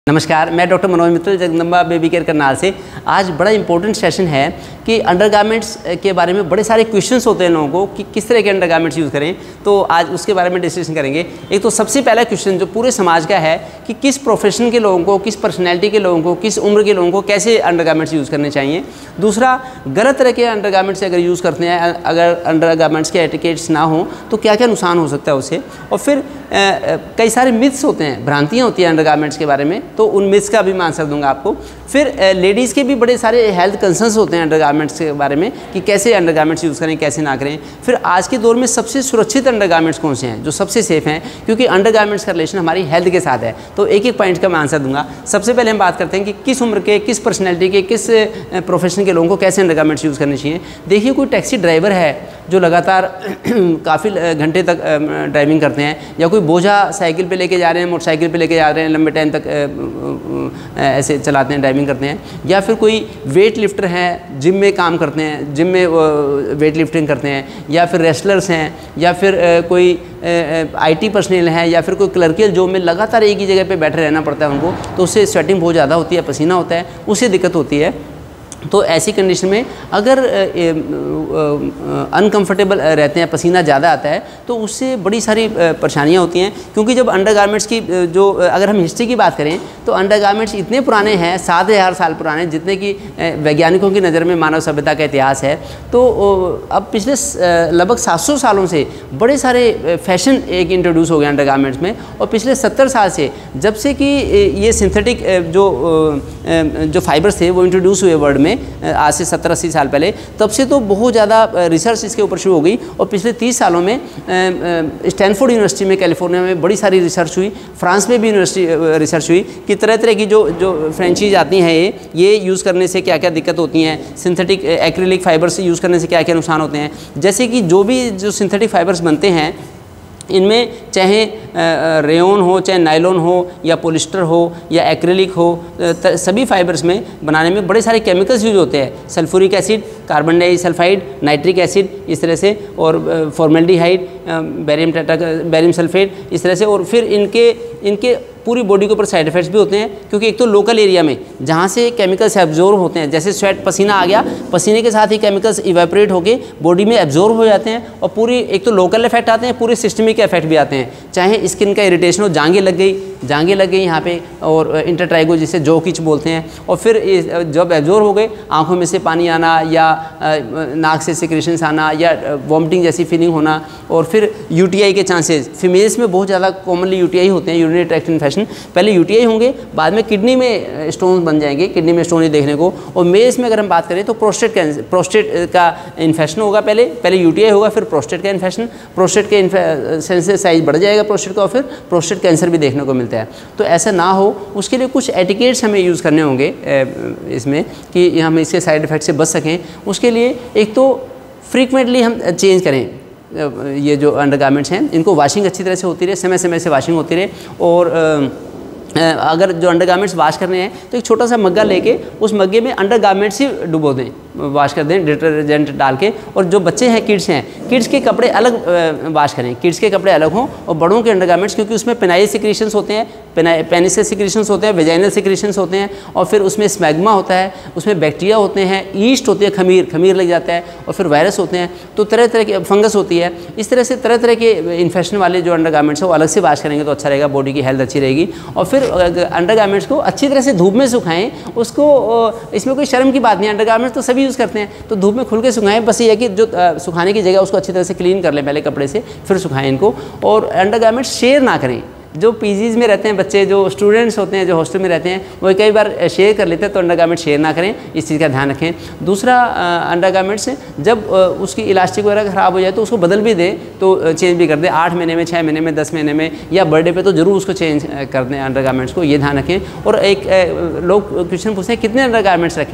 नमस्कार, मैं doctor Manoj Mittal Jagdamba baby care Karnal से। आज बड़ा इंपॉर्टेंट सेशन है कि अंडरगारमेंट्स के बारे में बड़े सारे क्वेश्चंस होते हैं लोगों को कि किस तरह के अंडरगारमेंट्स यूज़ करें, तो आज उसके बारे में डिस्कशन करेंगे। एक तो सबसे पहला क्वेश्चन जो पूरे समाज का है कि किस प्रोफेशन के लोगों को, किस पर्सनैलिटी के लोगों को, किस उम्र के लोगों को कैसे अंडरगारमेंट्स यूज़ करने चाहिए। दूसरा, गलत तरह के अंडरगारमेंट्स अगर यूज़ करते हैं, अगर अंडरगारमेंट्स के एटिकेट्स ना हो तो क्या क्या नुकसान हो सकता है उससे। और फिर कई सारे मिथ्स होते हैं, भ्रांतियाँ होती हैं अंडरगारमेंट्स के बारे में, तो उन मिथ्स का भी मैं आंसर दूंगा आपको। फिर लेडीज़ के भी बड़े सारे हेल्थ कंसर्न्स होते हैं अंडरगारमेंट्स के बारे में कि कैसे अंडरगारमेंट्स यूज़ करें, कैसे ना करें। फिर आज के दौर में सबसे सुरक्षित अंडरगारमेंट्स कौन से हैं, जो सबसे सेफ़ हैं, क्योंकि अंडरगारमेंट्स का रिलेशन हमारी हेल्थ के साथ है। तो एक एक पॉइंट का मैं आंसर दूंगा। सबसे पहले हम बात करते हैं कि किस उम्र के, किस पर्सनैलिटी के, किस प्रोफेशन के लोगों को कैसे अंडरगारमेंट्स यूज़ करने चाहिए। देखिए, कोई टैक्सी ड्राइवर है जो लगातार काफ़ी घंटे तक ड्राइविंग करते हैं, या कोई बोझा साइकिल पे लेके जा रहे हैं, मोटरसाइकिल पे लेके जा रहे हैं, लंबे टाइम तक ऐसे चलाते हैं, ड्राइविंग करते हैं। या फिर कोई वेट लिफ्टर हैं, जिम में काम करते हैं, जिम में वेट लिफ्टिंग करते हैं, या फिर रेसलर्स हैं, या फिर कोई IT पर्सनल हैं, या फिर कोई क्लर्कियल जॉब में लगातार एक ही जगह पे बैठे रहना पड़ता है उनको, तो उससे स्वेटिंग बहुत ज़्यादा होती है, पसीना होता है, उससे दिक्कत होती है। तो ऐसी कंडीशन में अगर अनकंफर्टेबल रहते हैं, पसीना ज़्यादा आता है, तो उससे बड़ी सारी परेशानियाँ होती हैं। क्योंकि जब अंडरगारमेंट्स की जो अगर हम हिस्ट्री की बात करें तो अंडरगारमेंट्स इतने पुराने हैं, 7000 साल पुराने, जितने कि वैज्ञानिकों की नज़र में मानव सभ्यता का इतिहास है। तो अब पिछले लगभग 700 सालों से बड़े सारे फैशन एक इंट्रोड्यूस हो गए अंडरगारमेंट्स में। और पिछले 70 साल से जब से कि ये सिंथेटिक जो फाइबर्स थे वो इंट्रोड्यूस हुए वर्ल्ड में, आज से 70-80 साल पहले, तब से तो बहुत ज़्यादा रिसर्च इसके ऊपर शुरू हो गई। और पिछले 30 सालों में स्टैनफोर्ड यूनिवर्सिटी में, कैलिफोर्निया में बड़ी सारी रिसर्च हुई, फ्रांस में भी यूनिवर्सिटी रिसर्च हुई कि तरह तरह की जो फ्रेंचीज आती हैं, ये यूज़ करने से क्या क्या दिक्कत होती हैं, सिंथेटिक एक्रिलिक फाइबर्स यूज़ करने से क्या क्या नुकसान होते हैं। जैसे कि जो सिंथेटिक फाइबर्स बनते हैं, इनमें चाहे रेयन हो, चाहे नायलॉन हो, या पॉलिस्टर हो, या एक्रिलिक हो, सभी फाइबर्स में बनाने में बड़े सारे केमिकल्स यूज होते हैं। Sulphuric acid, carbon disulphide, nitric acid, इस तरह से, और फॉर्मेल्डिहाइड, बैरियम सल्फेट, इस तरह से। और फिर इनके पूरी बॉडी के ऊपर साइड इफेक्ट्स भी होते हैं, क्योंकि एक तो लोकल एरिया में जहाँ से केमिकल्स एब्जॉर्ब होते हैं, जैसे स्वेट, पसीना आ गया, पसीने के साथ ही केमिकल्स इवेपोरेट होके बॉडी में एब्जॉर्ब हो जाते हैं, और पूरी एक तो लोकल इफेक्ट आते हैं, पूरे सिस्टमिक इफेक्ट भी आते हैं। चाहे स्किन का इरिटेशन हो, जांघें लग गई यहाँ पे, और इंटरट्राइगो जिसे जो किच बोलते हैं। और फिर जब एब्जॉर्ब हो गए, आँखों में से पानी आना, या नाक से सिक्रेशंस आना, या वॉमिटिंग जैसी फीलिंग होना। और फिर UTI के चांसेस, फीमेल्स में बहुत ज़्यादा कॉमनली UTI होते हैं, यूरिनरी ट्रैक्ट इन्फेक्शन। पहले UTI होंगे, बाद में किडनी में स्टोन बन जाएंगे, किडनी में स्टोन ही देखने को। और मेल्स में अगर हम बात करें तो प्रोस्टेट का इन्फेक्शन होगा, पहले UTI होगा, फिर प्रोस्टेट का इन्फेक्शन, प्रोस्टेट के इन्फेक्शन से साइज बढ़ जाएगा प्रोस्टेट का, और फिर प्रोस्टेट कैंसर भी देखने को मिलता है। तो ऐसा ना हो, उसके लिए कुछ एटिकेट्स हमें यूज़ करने होंगे इसमें, कि हम इसके साइड इफ़ेक्ट से बच सकें। उसके लिए एक तो फ्रीक्वेंटली हम चेंज करें, ये जो अंडरगारमेंट्स हैं इनको वॉशिंग अच्छी तरह से होती रहे, समय समय से वॉशिंग होती रहे। और अगर जो अंडरगारमेंट्स वॉश करने हैं तो एक छोटा सा मग्गा लेके उस मग्गे में अंडरगारमेंट्स ही डुबो दें, वॉश कर दें डिटर्जेंट डाल के। और जो बच्चे हैं, किड्स के कपड़े अलग वॉश करें, किड्स के कपड़े अलग हों। और बड़ों के अंडरगारमेंट्स, क्योंकि उसमें पेनाइल सिक्रीशंस होते हैं, पेनिस के सिक्रीशंस होते हैं, वेजाइनल सिक्रीशंस होते हैं, और फिर उसमें स्मैग्मा होता है, उसमें बैक्टीरिया होते हैं, ईस्ट होती है, खमीर लग जाता है, और फिर वायरस होते हैं, तो तरह तरह की फंगस होती है। इस तरह से तरह तरह के इन्फेक्शन वाले जो अंडरगारमेंट्स हैं वो अलग से वॉश करेंगे तो अच्छा रहेगा, बॉडी की हेल्थ अच्छी रहेगी। और फिर अंडरगारमेंट्स को अच्छी तरह से धूप में सुखाएं उसको। इसमें कोई शर्म की बात नहीं, अंडरगारमेंट्स तो सभी यूज़ करते हैं, तो धूप में खुल के सुखाएं। बस ये है कि जो सुखाने की जगह उसको अच्छी तरह से क्लीन कर लें पहले कपड़े से, फिर सुखाएं इनको। और अंडरगारमेंट्स शेयर ना करें। जो PGs में रहते हैं बच्चे, जो स्टूडेंट्स होते हैं, जो हॉस्टल में रहते हैं, वो कई बार शेयर कर लेते हैं, तो अंडरगारमेंट शेयर ना करें, इस चीज़ का ध्यान रखें। दूसरा, अंडरगारमेंट्स जब उसकी इलास्टिक वगैरह ख़राब हो जाए तो उसको बदल भी दें, तो चेंज भी कर दें, 8 महीने में, 6 महीने में, 10 महीने में, या बर्थडे पे तो ज़रूर उसको चेंज कर दें अंडरगारमेंट्स को, ये ध्यान रखें। और एक लोग क्वेश्चन पूछते हैं कितने अंडरगारमेंट्स रखें,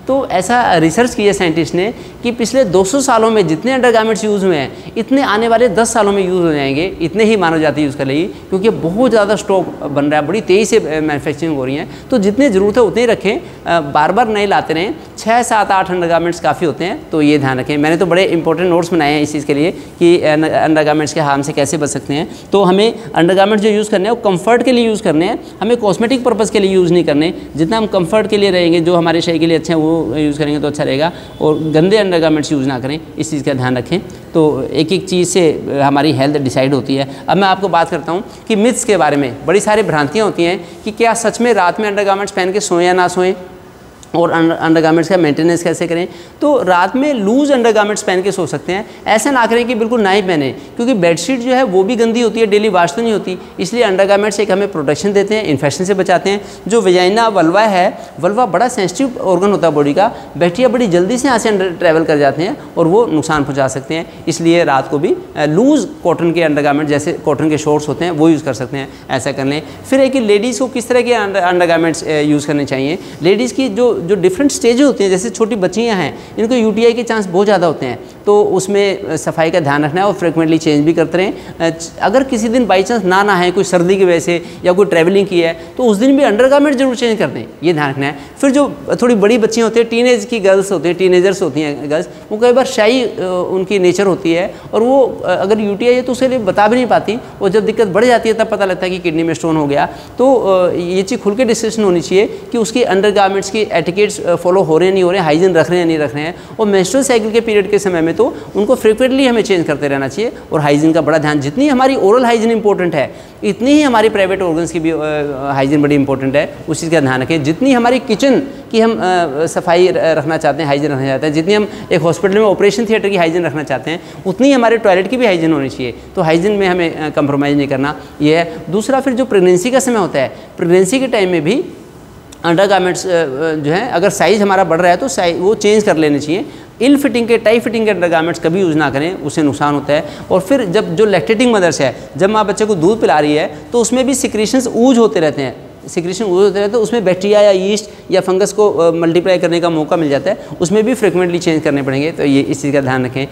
तो ऐसा रिसर्च किया साइंटिस्ट ने कि पिछले 200 सालों में जितने अंडरगारमेंट्स यूज़ हुए हैं इतने आने वाले 10 सालों में यूज़ हो जाएंगे, इतने ही मानव जाति यूज़ कर लेगी, क्योंकि बहुत ज़्यादा स्टॉक बन रहा है, बड़ी तेज़ी से मैन्युफैक्चरिंग हो रही है। तो जितनी ज़रूरत है उतने ही रखें, बार बार नए लाते रहें। 6, 7, 8 अंडरगारमेंट्स काफ़ी होते हैं, तो ये ध्यान रखें। मैंने तो बड़े इंपॉर्टेंट नोट्स बनाए हैं इस चीज़ के लिए कि अंडरगारमेंट्स के हार्म से कैसे बच सकते हैं। तो हमें अंडरगारमेंट्स जो यूज़ करने हैं वो कंफर्ट के लिए यूज़ करने हैं, हमें कॉस्मेटिक पर्पज़ के लिए यूज़ नहीं करने। जितना हम कंफर्ट के लिए रहेंगे, जो हमारे शरीर के लिए अच्छे हैं वो यूज़ करेंगे तो अच्छा रहेगा, और गंदे अंडरगारमेंट्स यूज़ ना करें, इस चीज़ का ध्यान रखें। तो एक एक चीज़ से हमारी हेल्थ डिसाइड होती है। अब मैं आपको बात करता हूँ कि मिथ्स के बारे में। बड़ी सारी भ्रांतियाँ होती हैं कि क्या सच में रात में अंडरगारमेंट्स पहन के सोएं या ना सोएं, और अंडरगारमेंट्स का मेंटेनेंस कैसे करें। तो रात में लूज़ अंडरगारमेंट्स पहन के सो सकते हैं, ऐसा ना करें कि बिल्कुल ना ही पहने, क्योंकि बेडशीट जो है वो भी गंदी होती है, डेली वॉश तो नहीं होती। इसलिए अंडरगारमेंट्स एक हमें प्रोटेक्शन देते हैं, इन्फेक्शन से बचाते हैं। जो वजाइना वल्वा है, वल्वा बड़ा सेंसिटिव ऑर्गन होता है बॉडी का, बैक्टीरिया बड़ी जल्दी से यहाँ से अंडर ट्रैवल कर जाते हैं और वो नुकसान पहुँचा सकते हैं। इसलिए रात को भी लूज़ कॉटन के अंडरगारमेंट, जैसे कॉटन के शॉर्ट्स होते हैं, वो यूज़ कर सकते हैं, ऐसा कर लें। फिर है कि लेडीज़ को किस तरह के अंडरगारमेंट्स यूज़ करने चाहिए। लेडीज़ की जो डिफरेंट स्टेज होती हैं, जैसे छोटी बच्चियां हैं, इनको यूटीआई के चांस बहुत ज़्यादा होते हैं, तो उसमें सफाई का ध्यान रखना है और फ्रिक्वेंटली चेंज भी करते रहें। अगर किसी दिन बाई चांस ना नहाएं, कोई सर्दी की वजह से या कोई ट्रैवलिंग की है, तो उस दिन भी अंडरगारमेंट जरूर चेंज कर दें, ये ध्यान रखना है। फिर जो थोड़ी बड़ी बच्चियाँ होती हैं, टीनेज की गर्ल्स होती हैं, टीनेजर्स होती हैं गर्ल्स, वो कई बार शाई उनकी नेचर होती है, और वो अगर यूटीआई है तो उसके लिए बता भी नहीं पाती, और जब दिक्कत बढ़ जाती है तब पता लगता है कि किडनी में स्टोन हो गया। तो ये चीज़ खुल के डिस्कशन होनी चाहिए कि उसके अंडरगारमेंट्स की एटिकेट्स फॉलो हो रहे हैं, नहीं हो रहे हैं, हाइजीन रख रहे हैं, नहीं रख रहे हैं। और मेंस्ट्रुअल साइकिल के पीरियड के समय में तो उनको फ्रीक्वेंटली हमें चेंज करते रहना चाहिए, और हाइजीन का बड़ा ध्यान। जितनी हमारी ओरल हाइजीन इंपॉर्टेंट है, इतनी ही हमारी प्राइवेट ऑर्गन्स की भी हाइजीन बड़ी इंपॉर्टेंट है, उस चीज़ का ध्यान रखें। जितनी हमारी किचन की हम सफाई रखना चाहते हैं, हाइजीन रखना चाहते हैं, जितनी हम एक हॉस्पिटल में ऑपरेशन थिएटर की हाइजीन रखना चाहते हैं, उतनी हमारे टॉयलेट की भी हाइजीन होनी चाहिए। तो हाइजीन में हमें कंप्रोमाइज़ नहीं करना, ये है। दूसरा, फिर जो प्रेगनेंसी का समय होता है, प्रेगनेंसी के टाइम में भी अंडरगारमेंट्स जो है, अगर साइज़ हमारा बढ़ रहा है तो साइज वो चेंज कर लेने चाहिए। इल फिटिंग के, टाइट फिटिंग के अंडरगारमेंट्स कभी यूज़ ना करें, उससे नुकसान होता है। और फिर जब जो लैक्टेटिंग मदर्स है, जब माँ बच्चे को दूध पिला रही है, तो उसमें भी सिक्रीशंस ऊज होते रहते हैं, सिक्रीशन ऊज होते रहते हैं, तो उसमें बैक्टीरिया या यीस्ट या फंगस को मल्टीप्लाई करने का मौका मिल जाता है, उसमें भी फ्रिक्वेंटली चेंज करने पड़ेंगे। तो ये इस चीज़ का ध्यान रखें।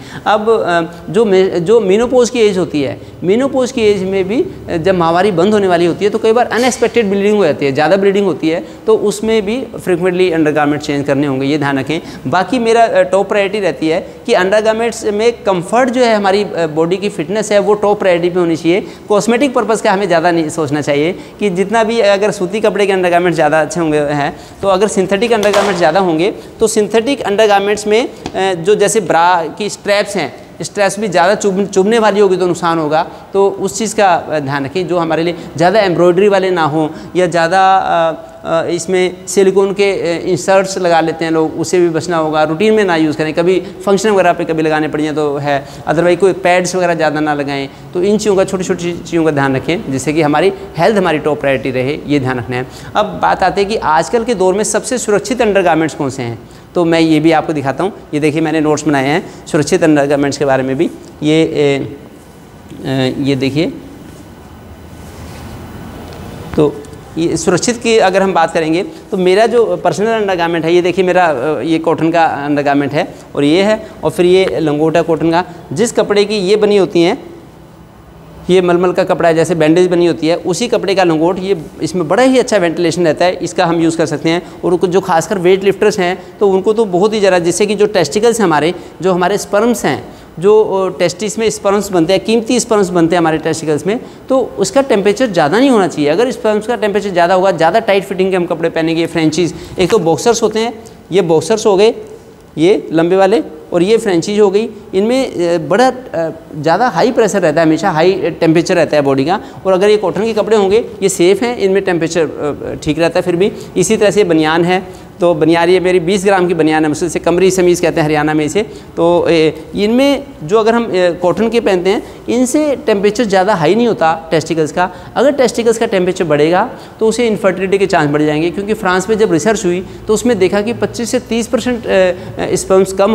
अब जो मीनोपोज की एज होती है, मीनोपोज की एज में भी जब माहवारी बंद होने वाली होती है, तो कई बार अनएक्सपेक्टेड ब्लीडिंग हो जाती है, ज़्यादा ब्लीडिंग होती है, तो उसमें भी फ्रिक्वेंटली अंडरगारमेंट चेंज करने होंगे, ये ध्यान रखें। बाकी मेरा टॉप प्रायोरिटी रहती है कि अंडरगारमेंट्स में कंफर्ट जो है, हमारी बॉडी की फिटनेस है, वो टॉप प्रायोरिटी पे होनी चाहिए। कॉस्मेटिक पर्पज़ का हमें ज़्यादा नहीं सोचना चाहिए कि जितना भी, अगर सूती कपड़े के अंडरगारमेंट ज़्यादा अच्छे होंगे हैं, तो अगर सिंथेटिक अंडरगारमेंट्स ज़्यादा होंगे, तो सिंथेटिक अंडरगारमेंट्स में जो जैसे ब्रा की स्ट्रैप्स हैं, स्ट्रेस भी ज़्यादा चुभने वाली होगी तो नुकसान होगा, तो उस चीज़ का ध्यान रखें। जो हमारे लिए ज़्यादा एम्ब्रॉयडरी वाले ना हो, या ज़्यादा इसमें सिलिकॉन के इंसर्ट्स लगा लेते हैं लोग, उससे भी बचना होगा। रूटीन में ना यूज़ करें, कभी फंक्शन वगैरह पे कभी लगाने पड़ जाए तो है, अदरवाइज कोई पैड्स वगैरह ज़्यादा ना लगाएं। तो इन चीज़ों का, छोटी छोटी चीज़ों का ध्यान रखें, जिससे कि हमारी हेल्थ हमारी टॉप प्रायोरिटी रहे, ये ध्यान रखना है। अब बात आती है कि आजकल के दौर में सबसे सुरक्षित अंडरगारमेंट्स कौन से हैं, तो मैं ये भी आपको दिखाता हूँ। ये देखिए, मैंने नोट्स बनाए हैं सुरक्षित अंडरगारमेंट्स के बारे में भी। ये देखिए, तो ये सुरक्षित की अगर हम बात करेंगे, तो मेरा जो पर्सनल अंडरगारमेंट है, ये देखिए मेरा ये कॉटन का अंडरगारमेंट है, और ये है, और फिर ये लंगोटा कॉटन का। जिस कपड़े की ये बनी होती हैं, ये मलमल का कपड़ा है, जैसे बैंडेज बनी होती है, उसी कपड़े का लंगोट, ये इसमें बड़ा ही अच्छा वेंटिलेशन रहता है, इसका हम यूज़ कर सकते हैं। और जो खासकर वेट लिफ्टर्स हैं, तो उनको तो बहुत ही ज़रा, जिससे कि जो टेस्टिकल्स हैं हमारे, जो हमारे स्पर्म्स हैं, जो टेस्टिस में स्पर्म्स बनते हैं, कीमती स्पर्म्स बनते हैं हमारे टेस्टिकल्स में, तो उसका टेम्परेचर ज़्यादा नहीं होना चाहिए। अगर स्पर्म्स का टेम्परेचर ज़्यादा होगा, ज़्यादा टाइट फिटिंग के हम कपड़े पहनेंगे, फ्रेंचीज़, एक तो बॉक्सर्स होते हैं, ये बॉक्सर्स हो गए, ये लंबे वाले, और ये फ्रेंचीज हो गई, इनमें बड़ा ज़्यादा हाई प्रेशर रहता है, हमेशा हाई टेम्परेचर रहता है बॉडी का। और अगर ये कॉटन के कपड़े होंगे, ये सेफ़ हैं, इनमें टेम्परेचर ठीक रहता है फिर भी। इसी तरह से बनियान है, तो बनियान ये मेरी 20 ग्राम की बनियान है, मुझसे इसे कमरी समीज़ कहते हैं हरियाणा में इसे। तो इनमें जो अगर हम कॉटन के पहनते हैं, इनसे टेम्परेचर ज़्यादा हाई नहीं होता टेस्टिकल्स का। अगर टेस्टिकल्स का टेम्परेचर बढ़ेगा तो उसे इनफर्टिलिटी के चांस बढ़ जाएंगे, क्योंकि फ्रांस में जब रिसर्च हुई तो उसमें देखा कि 25 से 30% स्पर्म्स कम हो गए थे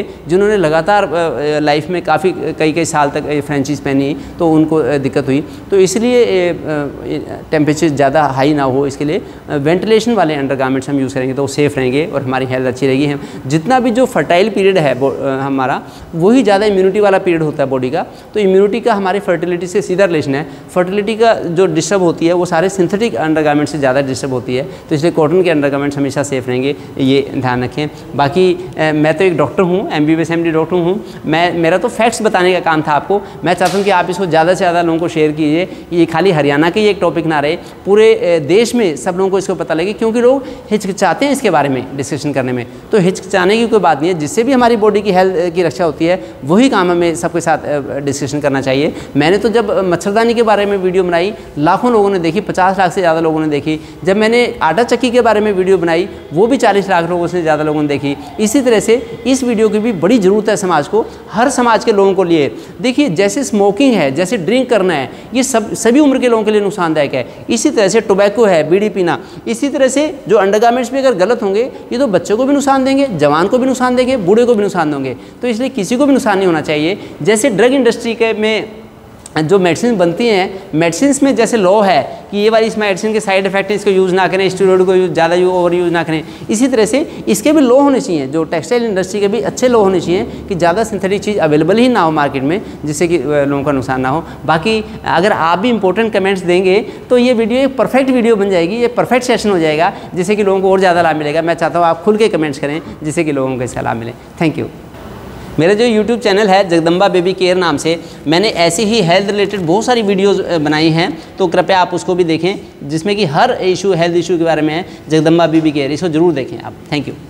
जिन्होंने लगातार लाइफ में काफ़ी कई साल तक फ्रेंचाइज पहनी तो उनको दिक्कत हुई। तो इसलिए टेम्परेचर ज़्यादा हाई ना हो, इसके लिए वेंटिलेशन वाले अंडरगारमेंट्स हम यूज़ करेंगे तो सेफ़ रहेंगे और हमारी हेल्थ अच्छी रहेगी। हम जितना भी जो फर्टाइल पीरियड है हमारा, वही ज़्यादा इम्यूनिटी वाला पीरियड होता है बॉडी का। तो इम्यूनिटी का हमारी फर्टिलिटी से सीधा रिलेशन है। फर्टिलिटी का जो डिस्टर्ब होती है वो सारे सिंथेटिक अंडरगारमेंट से ज़्यादा डिस्टर्ब होती है, तो इसलिए कॉटन के अंडरगारमेंट्स हमेशा सेफ रहेंगे, ये ध्यान रखें। बाकी मैं तो एक डॉक्टर हूँ, MBBS MD डॉक्टर हूँ, मेरा तो फैक्ट्स बताने का काम था आपको। मैं चाहता हूँ कि आप इसको ज़्यादा से ज़्यादा लोगों को शेयर कीजिए। ये खाली हरियाणा के ही एक टॉपिक ना रहे, पूरे देश में सब लोगों को इसको पता लगे, क्योंकि लोग हिचकिचाते हैं इसके बारे में डिस्कशन करने में। तो हिचकिचाने की कोई बात नहीं है, जिससे भी हमारी बॉडी की हेल्थ की रक्षा होती है वही काम हमें सबके साथ डिस्कशन करना चाहिए। मैंने तो जब मच्छरदानी के बारे में वीडियो बनाई, लाखों लोगों ने देखी, 50 लाख से ज़्यादा लोगों ने देखी। जब मैंने आटा चक्की के बारे में वीडियो बनाई, वो भी 40 लाख लोगों से ज़्यादा लोगों ने देखी। इसी तरह से इस वीडियो की भी बड़ी ज़रूरत है समाज को, हर समाज के लोगों को लिए। देखिए, जैसे स्मोकिंग है, जैसे ड्रिंक करना है, ये सभी उम्र के लोगों के लिए नुकसानदायक है। इसी तरह से टोबैको है, बीड़ी पीना, इसी तरह से जो अंडरगारमेंट्स भी अगर गलत होंगे, ये तो बच्चों को भी नुकसान देंगे, जवान को भी नुकसान देंगे, बूढ़े को भी नुकसान देंगे। तो इसलिए किसी को भी नुकसान नहीं होना चाहिए। जैसे ड्रग इंडस्ट्री के में जो मेडिसिन बनती हैं, मेडिसिन में जैसे लॉ है कि ये वाली इस मेडिसिन के साइड इफेक्ट है, इसको यूज़ ना करें, स्टेरॉइड को ज़्यादा ओवर यूज़ ना करें, इसी तरह से इसके भी लॉ होने चाहिए। जो टेक्सटाइल इंडस्ट्री के भी अच्छे लॉ होने चाहिए कि ज़्यादा सिंथेटिक चीज़ अवेलेबल ही ना हो मार्केट में, जिससे कि लोगों का नुकसान ना हो। बाकी अगर आप भी इंपॉर्टेंट कमेंट्स देंगे तो ये वीडियो एक परफेक्ट वीडियो बन जाएगी, ये परफेक्ट सेशन हो जाएगा, जिससे कि लोगों को और ज़्यादा लाभ मिलेगा। मैं चाहता हूँ आप खुल के कमेंट्स करें, जिससे कि लोगों को इसका लाभ मिले। Thank you. मेरा जो YouTube चैनल है जगदम्बा बेबी केयर नाम से, मैंने ऐसी ही हेल्थ रिलेटेड बहुत सारी वीडियोस बनाई हैं, तो कृपया आप उसको भी देखें, जिसमें कि हर इशू हेल्थ इशू के बारे में है। जगदम्बा बेबी केयर, इसको ज़रूर देखें आप। Thank you.